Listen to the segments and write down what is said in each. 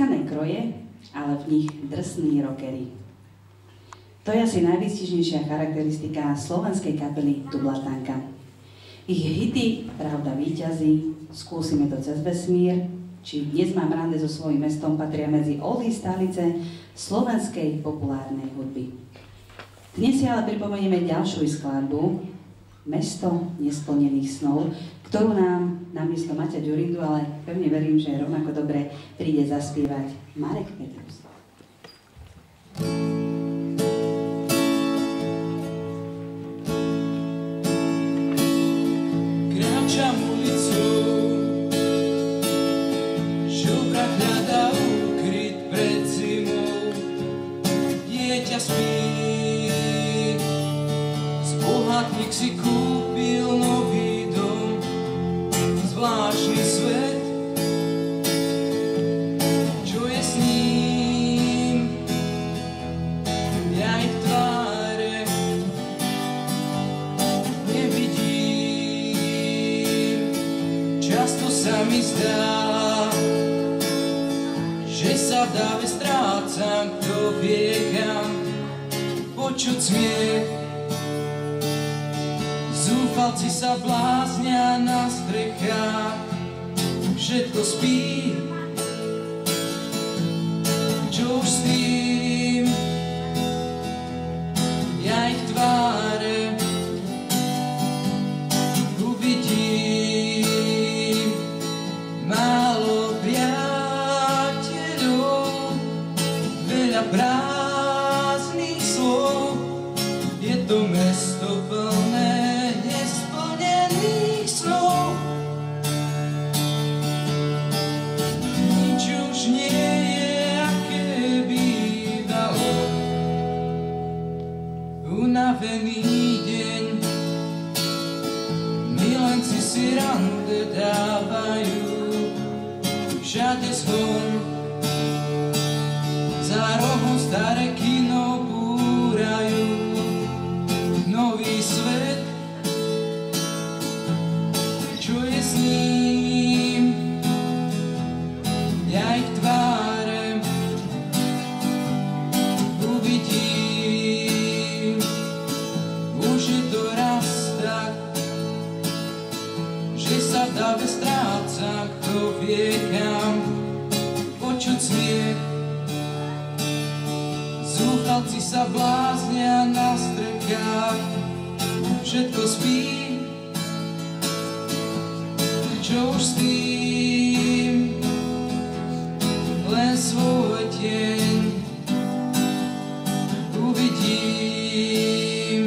vytkané kroje, ale v nich drsní rockery. To je asi najvýstižnejšia charakteristika slovenskej kapely Tublatanka. Ich hity Pravda víťazí, Skúsime to cez vesmír, či Dnes mám rande so svojím mestom patria medzi oldy stálice slovenskej populárnej hudby. Dnes si ale pripomenieme ďalšiu skladbu, Mesto nesplnených snov, ktorú nám namiesto Maťa Ďurindu, ale pevne verím, že rovnako dobre príde zaspievať Marek Petrus. Kráčam ulicou, žubra hľadá úkryt pred zimou, dieťa spí, bohatník si kúpil nový dom, zvláštny svet, čo je s ním, ja ich tváre nevidím. Často sa mi zdá, že sa v dáve strácam, kto vie kam počuť smiech. Zúfalci sa bláznia na strechách, všetko spí, čo už s tým, ja ich tváre uvidím. Málo priateľov, veľa prázdnych slov, je to mesto plné nesplnených snov. Nič už nie je, aké bývalo. Unavený deň, milenci si rande dávajú, všade zvon, za rohom staré kino búrajú. Nový svet, čo je s ním, ja ich tváre uvidím. Už je to raz tak, že sa v dáve strácam, kto vie kam počuť smiech. Zúfalci sa bláznia na strechách, všetko spí, čo už s tým, len svoj deň uvidím.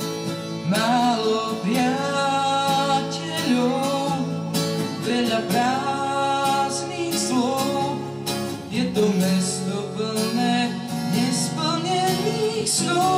Málo priateľov, veľa prázdnych slov, je to mesto plné nesplnených snov.